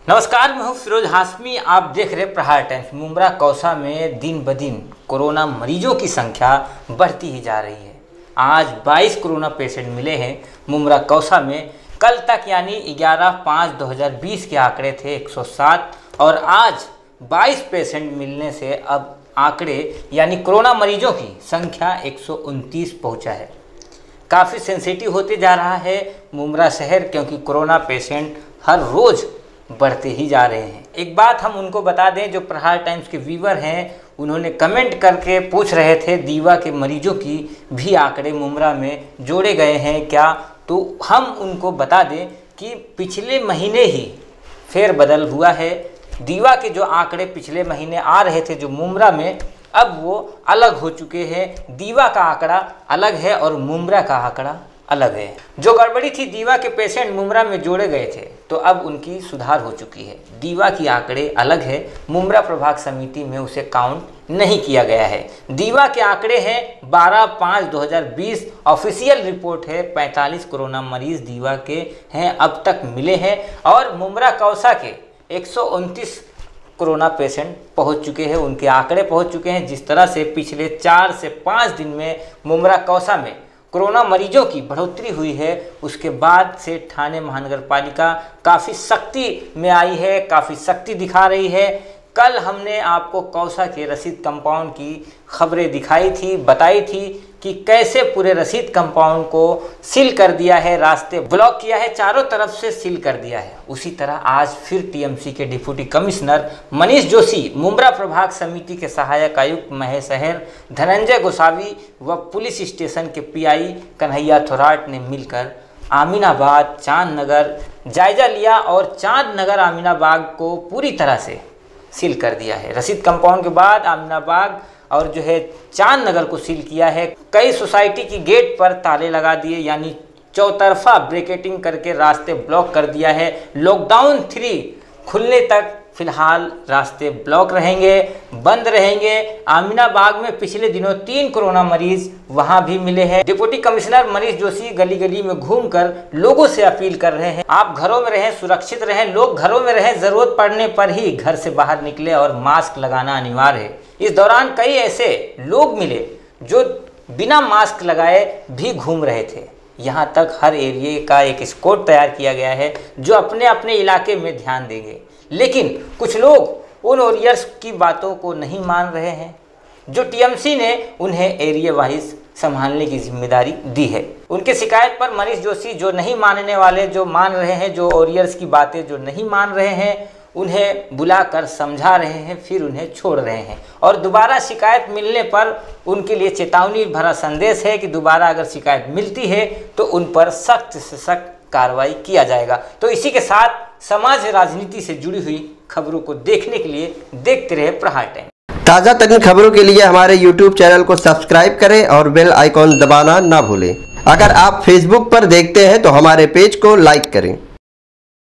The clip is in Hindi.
नमस्कार, मैं हूं फिरोज हाशमी। आप देख रहे प्रहार टाइम्स। मुमरा कौसा में दिन ब दिन कोरोना मरीजों की संख्या बढ़ती ही जा रही है। आज 22 कोरोना पेशेंट मिले हैं मुमरा कौसा में। कल तक यानी 11/5/2020 के आंकड़े थे 107 और आज 22 पेशेंट मिलने से अब आंकड़े यानी कोरोना मरीजों की संख्या 129 पहुंचा है। काफ़ी सेंसिटिव होते जा रहा है मुमरा शहर, क्योंकि कोरोना पेशेंट हर रोज़ बढ़ते ही जा रहे हैं। एक बात हम उनको बता दें, जो प्रहार टाइम्स के व्यूवर हैं, उन्होंने कमेंट करके पूछ रहे थे दीवा के मरीजों की भी आंकड़े मुमरा में जोड़े गए हैं क्या। तो हम उनको बता दें कि पिछले महीने ही फेरबदल हुआ है। दीवा के जो आंकड़े पिछले महीने आ रहे थे जो मुमरा में, अब वो अलग हो चुके हैं। दीवा का आंकड़ा अलग है और मुमरा का आंकड़ा अलग है। जो गड़बड़ी थी, दीवा के पेशेंट मुमरा में जोड़े गए थे, तो अब उनकी सुधार हो चुकी है। दीवा की आंकड़े अलग है, मुमरा प्रभाग समिति में उसे काउंट नहीं किया गया है। दीवा के आंकड़े हैं 12/5/2020, ऑफिशियल रिपोर्ट है 45 कोरोना मरीज दीवा के हैं अब तक मिले हैं और मुमरा कौसा के 129 कोरोना पेशेंट पहुंच चुके हैं, उनके आंकड़े पहुंच चुके हैं। जिस तरह से पिछले 4 से 5 दिन में मुमरा कौसा में कोरोना मरीजों की बढ़ोतरी हुई है, उसके बाद से ठाणे महानगर पालिका काफ़ी सख्ती में आई है, काफ़ी सख्ती दिखा रही है। कल हमने आपको कौसा के रशीद कंपाउंड की खबरें दिखाई थी, बताई थी कि कैसे पूरे रशीद कंपाउंड को सील कर दिया है, रास्ते ब्लॉक किया है, चारों तरफ से सील कर दिया है। उसी तरह आज फिर टीएमसी के डिप्टी कमिश्नर मनीष जोशी, मुमरा प्रभाग समिति के सहायक आयुक्त महेश अहेर, धनंजय गोसावी व पुलिस स्टेशन के पीआई कन्हैया थोराट ने मिलकर आमीनाबाद, चांदनगर जायजा लिया और चांदनगर आमीनाबाद को पूरी तरह से सील कर दिया है। रशीद कंपाउंड के बाद आमीनाबाद और जो है चांदनगर को सील किया है। कई सोसाइटी की गेट पर ताले लगा दिए, यानी चौतरफा ब्रेकेटिंग करके रास्ते ब्लॉक कर दिया है। लॉकडाउन 3 खुलने तक फिलहाल रास्ते ब्लॉक रहेंगे, बंद रहेंगे। आमीनाबाग में पिछले दिनों 3 कोरोना मरीज वहां भी मिले हैं। डिप्टी कमिश्नर मनीष जोशी गली गली में घूमकर लोगों से अपील कर रहे हैं, आप घरों में रहें, सुरक्षित रहें, लोग घरों में रहें, जरूरत पड़ने पर ही घर से बाहर निकले और मास्क लगाना अनिवार्य है। इस दौरान कई ऐसे लोग मिले जो बिना मास्क लगाए भी घूम रहे थे। यहाँ तक हर एरिया का एक स्क्वाड तैयार किया गया है जो अपने अपने इलाके में ध्यान देंगे। लेकिन कुछ लोग उन वॉरियर्स की बातों को नहीं मान रहे हैं जो टीएमसी ने उन्हें एरिया वाइज संभालने की जिम्मेदारी दी है। उनके शिकायत पर मनीष जोशी जो नहीं मानने वाले, जो मान रहे हैं, जो वॉरियर्स की बातें जो नहीं मान रहे हैं, उन्हें बुलाकर समझा रहे हैं, फिर उन्हें छोड़ रहे हैं। और दोबारा शिकायत मिलने पर उनके लिए चेतावनी भरा संदेश है कि दोबारा अगर शिकायत मिलती है तो उन पर सख्त से सख्त कार्रवाई किया जाएगा। तो इसी के साथ समाज राजनीति से जुड़ी हुई खबरों को देखने के लिए देखते रहे प्रहार टाइम। ताज़ा तरीन खबरों के लिए हमारे YouTube चैनल को सब्सक्राइब करें और बेल आइकॉन दबाना ना भूलें। अगर आप Facebook पर देखते हैं तो हमारे पेज को लाइक करें।